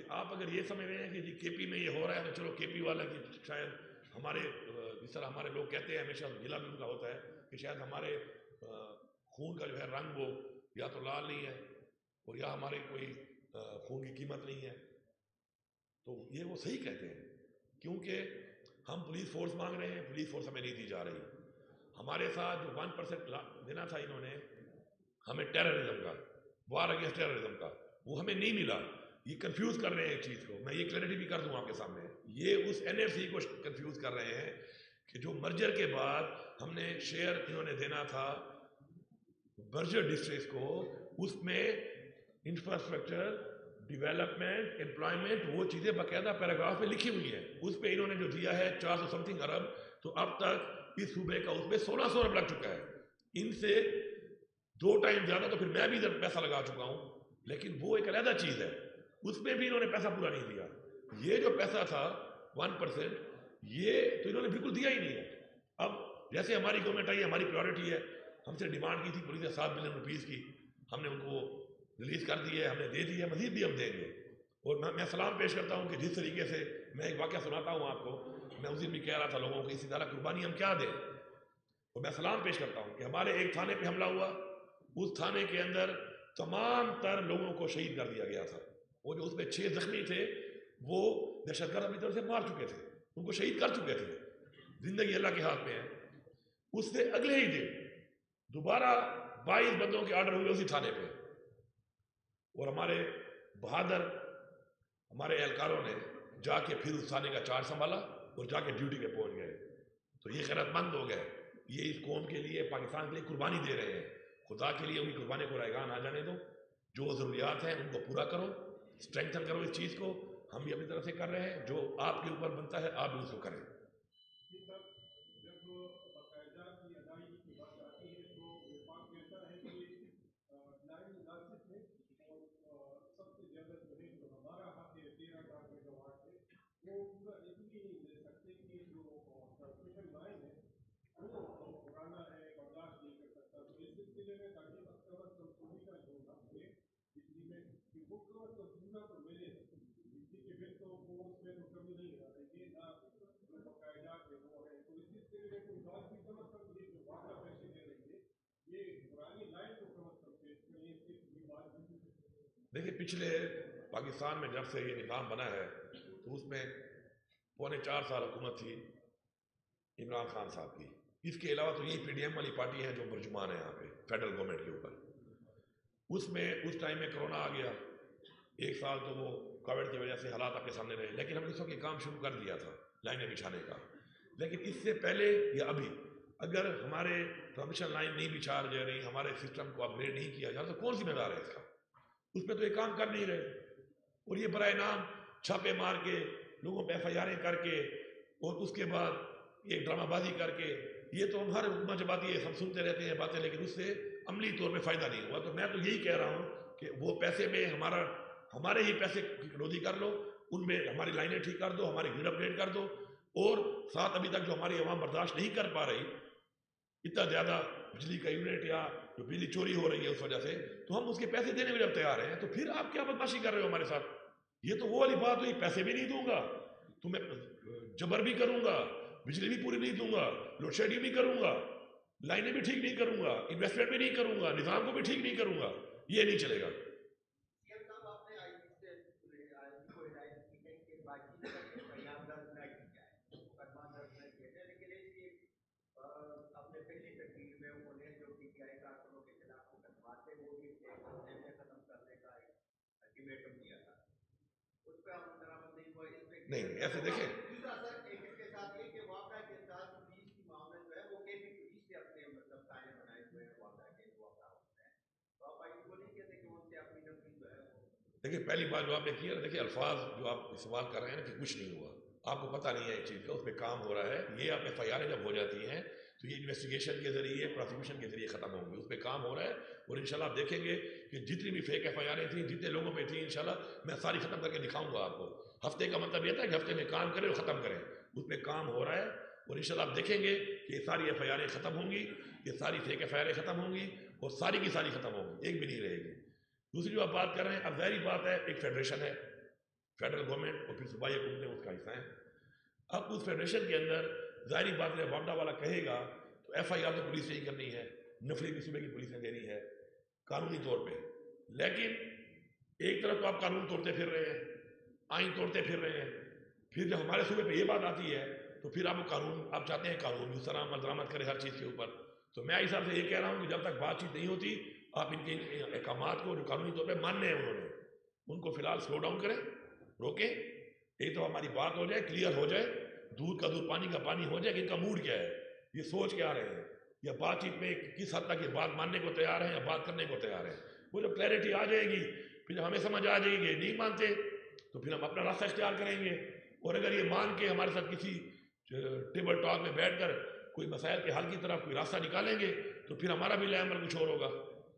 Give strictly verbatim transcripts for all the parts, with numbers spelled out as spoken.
آپ اگر یہ سمجھ رہے ہیں کہ جی کے پی میں یہ ہو رہا ہے تو چلو کے پی والا کہ شاید ہمارے جس طرح ہمارے لوگ کہتے ہیں ہمیشہ گلا بھی ان کا ہوتا ہے کہ شاید ہمارے خون کا جو ہے رنگ وہ یا تو لال نہیں ہے اور یا ہمارے کوئی خون کی قیمت نہیں ہے، تو یہ وہ صحیح کہتے ہیں، کیونکہ ہم پولیس فورس مانگ رہے ہیں، پولیس فورس ہمیں نہیں دی جا رہی. ہمارے ساتھ جو ون پرسینٹ دینا تھا انہوں نے ہمیں ٹیررزم کا، وار اگینسٹ ٹیررزم کا، وہ ہمیں نہیں ملا. یہ کنفیوز کر رہے ہیں ایک چیز کو، میں یہ کلیئرٹی بھی کر دوں آپ کے سامنے، یہ اس این ایف سی کو کنفیوز کر رہے ہیں کہ جو مرجر کے بعد ہم نے شیئر انہوں نے دینا تھا برجر ڈسٹرکٹس کو، اس میں انفراسٹرکچر، ڈیولپمنٹ، امپلائمنٹ، وہ چیزیں باقاعدہ پیراگراف میں لکھی ہوئی ہیں. اس پہ انہوں نے جو دیا ہے چار سو سم تھنگ ارب، تو اب تک اس صوبے کا اس پہ سولہ سو ارب لگ چکا ہے. ان سے دو ٹائم زیادہ تو پھر میں بھی ادھر پیسہ لگا چکا ہوں، لیکن وہ ایک علیحدہ چیز ہے، اس میں بھی انہوں نے پیسہ پورا نہیں دیا. یہ جو پیسہ تھا ون پرسینٹ، یہ تو انہوں نے بالکل دیا ہی نہیں ہے. اب جیسے ہماری گورنمنٹ آئی، ہماری پرائورٹی ہے، ہم سے ڈیمانڈ کی تھی پولیس نے سات بلین روپیز کی، ہم نے ان کو ریلیز کر دی ہے، ہم نے دے دی ہے، مزید بھی ہم دیں گے. اور میں میں سلام پیش کرتا ہوں کہ جس طریقے سے میں ایک واقعہ سناتا ہوں آپ کو، میں اس دن بھی کہہ رہا تھا لوگوں کو اسی طرح قربانی ہم کیا دیں، اور میں سلام پیش کرتا ہوں کہ ہمارے ایک تھانے پہ حملہ ہوا، اس تھانے کے اندر تمام تر لوگوں کو شہید کر دیا گیا تھا. وہ جو اس میں چھ زخمی تھے وہ دہشت گرد اپنی طرف سے مار چکے تھے، ان کو شہید کر چکے تھے. زندگی اللہ کے ہاتھ میں ہے. اس سے اگلے ہی دن دوبارہ بائیس بندوں کے آرڈر ہوئے اسی تھانے پہ، اور ہمارے بہادر ہمارے اہلکاروں نے جا کے پھر اس تھانے کا چارج سنبھالا اور جا کے ڈیوٹی پہ پہنچ گئے. تو یہ خیرت مند ہو گئے، یہ اس قوم کے لیے، پاکستان کے لیے قربانی دے رہے ہیں. خدا کے لیے ان کی قربانی کو رائگان آ جانے دو، جو ضروریات ہیں ان کو پورا کرو، اسٹرینتھن کرو اس چیز کو. ہم بھی اپنی طرف سے کر رہے ہیں، جو آپ کے اوپر بنتا ہے آپ بھی اس کو کریں. دیکھیں پچھلے پاکستان میں جب سے یہ نظام بنا ہے تو اس میں پونے چار سال حکومت تھی عمران خان صاحب کی. اس کے علاوہ تو یہی پی ڈی ایم والی پارٹی ہے جو برجمان ہے یہاں پہ فیڈرل گورنمنٹ کے اوپر. اس میں اس ٹائم میں کرونا آ گیا، ایک سال تو وہ کووڈ کی وجہ سے حالات آپ کے سامنے رہے، لیکن ہم نے اس وقت یہ کام شروع کر دیا تھا لائنیں بچھانے کا. لیکن اس سے پہلے یا ابھی اگر ہمارے ٹرانسمیشن لائن نہیں بچھا جا رہی، ہمارے سسٹم کو اپ گریڈ نہیں کیا جا رہا، تو کون ذمہ دار ہے اس کا؟ اس پہ تو یہ کام کر نہیں رہے. اور یہ برائے نام چھاپے مار کے لوگوں پہ ایف آئی آریں کر کے اور اس کے بعد ایک ڈرامہ بازی کر کے، یہ تو ہم ہر حکومت جب آتی ہے ہم سنتے رہتے ہیں باتیں، لیکن اس سے عملی طور پہ فائدہ نہیں ہوا. تو میں تو یہی کہہ رہا ہوں کہ وہ پیسے میں ہمارا ہمارے ہی پیسے روزی کر لو، ان میں ہماری لائنیں ٹھیک کر دو، ہماری گریڈ اپ گریڈ کر دو، اور ساتھ ابھی تک جو ہماری عوام برداشت نہیں کر پا رہی اتنا زیادہ بجلی کا یونٹ یا جو بجلی چوری ہو رہی ہے اس وجہ سے، تو ہم اس کے پیسے دینے میں جب تیار ہیں. تو پھر آپ کیا بدماشی کر رہے ہو ہمارے ساتھ؟ یہ تو وہ والی بات ہوئی، پیسے بھی نہیں دوں گا تو میں جبر بھی کروں گا، بجلی بھی پوری نہیں دوں گا، لوڈ شیڈنگ بھی کروں گا، لائنیں بھی ٹھیک نہیں کروں گا، انویسٹمنٹ بھی نہیں کروں گا، نظام کو بھی ٹھیک نہیں کروں گا. یہ نہیں چلے گا. نہیں ایسے دیکھیں، دیکھیں پہلی بات جو آپ نے کی ہے، دیکھیں الفاظ جو آپ استعمال کر رہے ہیں نا کہ کچھ نہیں ہوا، آپ کو پتہ نہیں ہے ایک چیز کا، اس پہ کام ہو رہا ہے. یہ آپ ایف آئی آریں جب ہو جاتی ہیں تو یہ انویسٹیگیشن کے ذریعے، پروسیکیوشن کے ذریعے ختم ہوں گی، اس پہ کام ہو رہا ہے. اور انشاءاللہ آپ دیکھیں گے کہ جتنی بھی فیک ایف آئی آریں تھیں، جتنے لوگوں پہ تھیں، انشاءاللہ میں ساری ختم کر کے دکھاؤں گا آپ کو. ہفتے کا مطلب یہ تھا کہ ہفتے میں کام کریں اور ختم کریں، اس پہ کام ہو رہا ہے. اور انشاءاللہ آپ دیکھیں گے کہ یہ ساری ایف آئی آریں ختم ہوں گی، یہ ساری فیک ایف آئی آریں ختم ہوں گی، اور ساری کی ساری ختم ہوں گی، ایک بھی نہیں رہے گی. دوسری جو آپ بات کر رہے ہیں، اب ظاہری بات ہے ایک فیڈریشن ہے، فیڈرل گورنمنٹ اور پھر صوبائی حکومتیں اس کا حصہ ہیں. اب اس فیڈریشن کے اندر ظاہری بات ہے وابڈا والا کہے گا تو ایف آئی آر تو پولیس سے ہی کرنی ہے, نفری بھی صوبے کی پولیس نے دینی ہے قانونی طور پہ. لیکن ایک طرف تو آپ قانون توڑتے پھر رہے ہیں, آئین توڑتے پھر رہے ہیں, پھر جب ہمارے صوبے پہ یہ بات آتی ہے تو پھر آپ قانون آپ چاہتے ہیں قانون اس طرح عمل درآمد کرے ہر چیز کے اوپر. تو میں حساب سے یہ کہہ رہا ہوں کہ جب تک بات چیت نہیں ہوتی آپ ان کے احکامات کو جو قانونی طور پہ ماننے ہیں انہوں نے ان کو فی الحال سلو ڈاؤن کریں, روکیں. ایک تو ہماری بات ہو جائے, کلیئر ہو جائے, دودھ کا دودھ پانی کا پانی ہو جائے کہ ان کا موڈ کیا ہے, یہ سوچ کے آ رہے ہیں, یا بات چیت میں کس حد تک یہ بات ماننے کو تیار ہیں یا بات کرنے کو تیار ہیں. وہ جب کلیئرٹی آ جائے گی پھر جب ہمیں سمجھ آ جائے گی نہیں مانتے تو پھر ہم اپنا راستہ اختیار کریں گے. اور اگر یہ مان کے ہمارے ساتھ کسی ٹیبل ٹاک میں بیٹھ کر کوئی مسائل کے حل کی طرف کوئی راستہ نکالیں گے تو پھر ہمارا بھی لائے عمل کچھ اور ہوگا.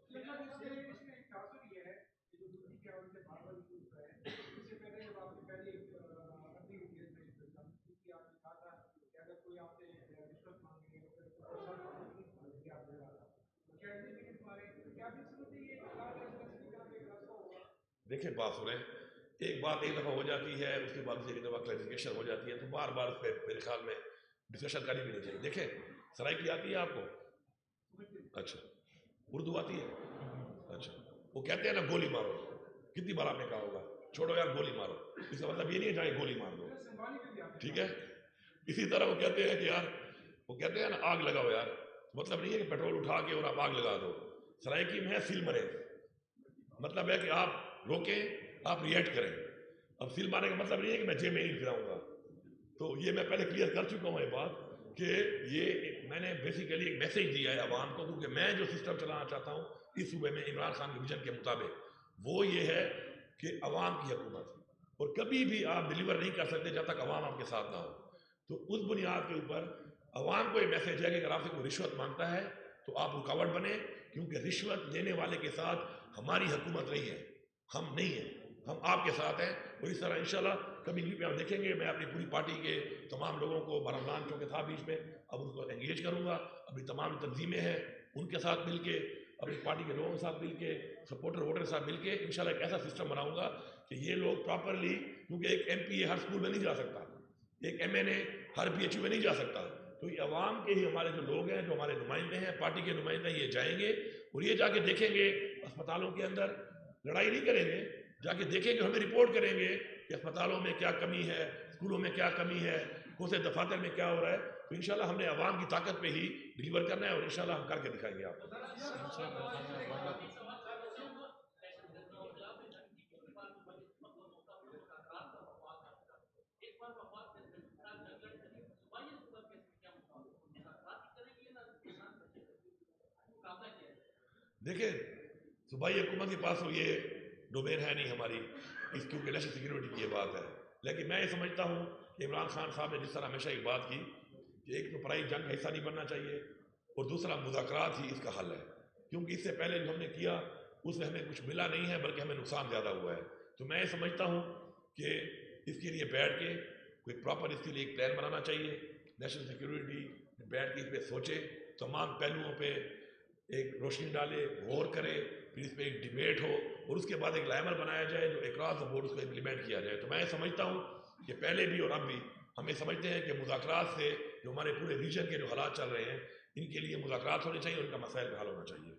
دیکھیں بات سنیں, ایک بات ایک دفعہ ہو جاتی ہے اس کے بعد ایک دفعہ کلیریفیکیشن ہو جاتی ہے تو بار بار اس پہ میرے خیال میں ڈسکشن کرنی بھی نہیں چاہیے. دیکھیں سرائکی آتی ہے آپ کو؟ اچھا اردو آتی ہے؟ اچھا وہ کہتے ہیں نا گولی مارو, کتنی بار آپ نے کہا ہوگا چھوڑو یار گولی مارو, اس کا مطلب یہ نہیں ہے جائے گولی مار دو, ٹھیک ہے. اسی طرح وہ کہتے ہیں کہ یار وہ کہتے ہیں نا آگ لگاؤ یار, مطلب نہیں ہے کہ پیٹرول اٹھا کے اور آپ آگ لگا دو. سرائکی میں ہے سیل مرے, مطلب ہے کہ آپ روکیں, آپ ریئیکٹ کریں. اب سیل مارنے کا مطلب نہیں ہے کہ میں جیب میں نہیں پھراؤں گا. تو یہ میں پہلے کلیئر کر چکا ہوں یہ بات کہ یہ میں نے بیسیکلی ایک میسیج دیا ہے عوام کو, کیونکہ میں جو سسٹم چلانا چاہتا ہوں اس صوبے میں عمران خان کے ویژن کے مطابق وہ یہ ہے کہ عوام کی حکومت, اور کبھی بھی آپ ڈیلیور نہیں کر سکتے جب تک عوام آپ کے ساتھ نہ ہو. تو اس بنیاد کے اوپر عوام کو یہ میسیج ہے کہ اگر آپ سے کوئی رشوت مانگتا ہے تو آپ رکاوٹ بنے, کیونکہ رشوت لینے والے کے ساتھ ہماری حکومت نہیں ہے, ہم نہیں ہیں, ہم آپ کے ساتھ ہیں. اور اس طرح انشاءاللہ کبھی بھی آپ دیکھیں گے میں اپنی پوری پارٹی کے تمام لوگوں کو برمضان چونکہ تھا بیچ میں, اب ان کو انگیج کروں گا. اپنی تمام تنظیمیں ہیں ان کے ساتھ مل کے, اپنی پارٹی کے لوگوں کے ساتھ مل کے, سپورٹر ووٹر کے ساتھ مل کے انشاءاللہ ایک ایسا سسٹم بناؤں گا کہ یہ لوگ پراپرلی, کیونکہ ایک ایم پی اے ہر اسکول میں نہیں جا سکتا, ایک ایم این اے ہر پی ایچ یو میں نہیں جا سکتا, تو یہ عوام کے ہی ہمارے جو لوگ ہیں جو ہمارے نمائندے ہیں پارٹی کے نمائندے یہ جائیں گے اور یہ جا کے دیکھیں گے اسپتالوں کے اندر, لڑائی نہیں کریں گے, جا کے دیکھیں گے, ہمیں رپورٹ کریں گے کہ اسپتالوں میں کیا کمی ہے, اسکولوں میں کیا کمی ہے, کون سے دفاتر میں کیا ہو رہا ہے. تو انشاءاللہ ہم نے عوام کی طاقت پہ ہی ڈیلیور کرنا ہے اور انشاءاللہ ہم کر کے دکھائیں گے آپ کو. دیکھیں صوبائی حکومت کے پاس تو یہ ڈومین ہے نہیں ہماری, اس کیونکہ نیشنل سیکیورٹی کی یہ بات ہے. لیکن میں یہ سمجھتا ہوں کہ عمران خان صاحب نے جس طرح ہمیشہ ایک بات کی کہ ایک تو پرائی جنگ کا حصہ نہیں بننا چاہیے اور دوسرا مذاکرات ہی اس کا حل ہے, کیونکہ اس سے پہلے جو ہم نے کیا اس سے ہمیں کچھ ملا نہیں ہے بلکہ ہمیں نقصان زیادہ ہوا ہے. تو میں یہ سمجھتا ہوں کہ اس کے لیے بیٹھ کے کوئی پراپر اس کے لیے ایک پلان بنانا چاہیے. نیشنل سیکیورٹی بیٹھ کے اس پہ سوچے, تمام پہلوؤں پہ ایک روشنی ڈالے, غور کرے, پھر اس پہ ایک ڈیبیٹ ہو اور اس کے بعد ایک لائمر بنایا جائے جو اکراس دا بورڈ اس کو امپلیمنٹ کیا جائے. تو میں سمجھتا ہوں کہ پہلے بھی اور اب بھی ہم یہ سمجھتے ہیں کہ مذاکرات سے جو ہمارے پورے ریجن کے جو حالات چل رہے ہیں ان کے لیے مذاکرات ہونے چاہیے اور ان کا مسائل کا حل ہونا چاہیے.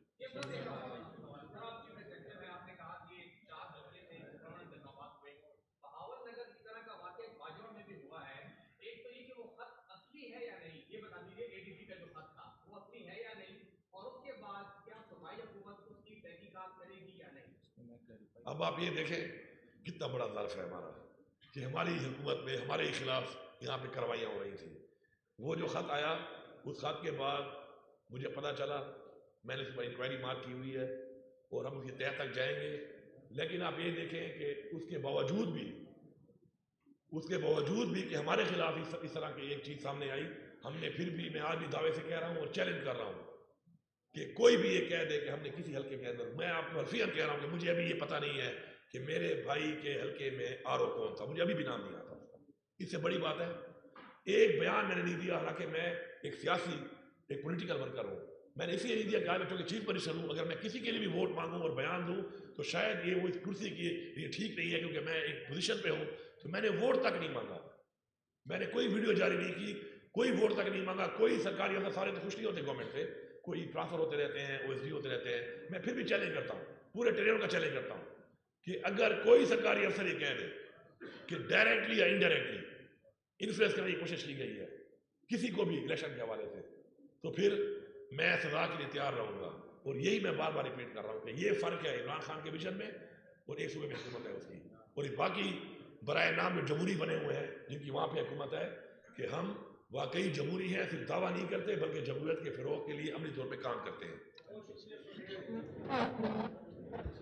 اب آپ یہ دیکھیں کتنا بڑا ظرف ہے ہمارا کہ ہماری حکومت میں ہمارے خلاف یہاں پہ کاروائیاں ہو رہی تھیں. وہ جو خط آیا اس خط کے بعد مجھے پتہ چلا, میں نے اس پر انکوائری مارک کی ہوئی ہے اور ہم اس کے تہہ تک جائیں گے. لیکن آپ یہ دیکھیں کہ اس کے باوجود بھی اس کے باوجود بھی کہ ہمارے خلاف اس طرح کی ایک چیز سامنے آئی, ہم نے پھر بھی, میں آج بھی دعوے سے کہہ رہا ہوں اور چیلنج کر رہا ہوں کہ کوئی بھی یہ کہہ دے کہ ہم نے کسی حلقے کے اندر, میں آپ کو حرفیاً کہہ رہا ہوں کہ مجھے ابھی یہ پتہ نہیں ہے کہ میرے بھائی کے حلقے میں آر او کون تھا, مجھے ابھی بھی نام نہیں آتا. اس سے بڑی بات ہے ایک بیان میں نے نہیں دیا, حالانکہ میں ایک سیاسی ایک پولیٹیکل ورکر ہوں, میں نے اس لیے نہیں دیا کہ آج میں چونکہ چیف منسٹر ہوں، اگر میں کسی کے لیے بھی ووٹ مانگوں اور بیان دوں تو شاید یہ وہ اس کرسی کی یہ ٹھیک نہیں ہے، کیونکہ میں ایک پوزیشن پہ ہوں، تو میں نے ووٹ تک نہیں مانگا، میں نے کوئی ویڈیو جاری نہیں کی، کوئی ووٹ تک نہیں مانگا، کوئی سرکاری افسر، سارے تو خوش نہیں ہوتے گورنمنٹ سے، کوئی ٹرانسفر ہوتے رہتے ہیں، او ایس ڈی ہوتے رہتے ہیں، میں پھر بھی چیلنج کرتا ہوں، پورے ٹرینوں کا چیلنج کرتا ہوں کہ اگر کوئی سرکاری افسر یہ کہہ دے کہ ڈائریکٹلی یا انڈائریکٹلی انفلوئنس کرنے کی کوشش کی گئی ہے کسی کو بھی الیکشن کے حوالے سے، تو پھر میں سزا کے لیے تیار رہوں گا. اور یہی میں بار بار ریپیٹ کر رہا ہوں کہ یہ فرق ہے عمران خان کے ویژن میں اور ایک صوبے میں حکومت ہے اس کی، اور یہ باقی برائے نام جو جمہوری بنے ہوئے ہیں جن کی وہاں پہ حکومت ہے، کہ ہم واقعی جمہوری ہیں، صرف دعویٰ نہیں کرتے بلکہ جمہوریت کے فروغ کے لیے عملی طور پہ کام کرتے ہیں.